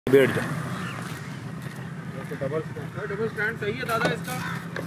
बैठ जा। Double stand सही है दादा इसका।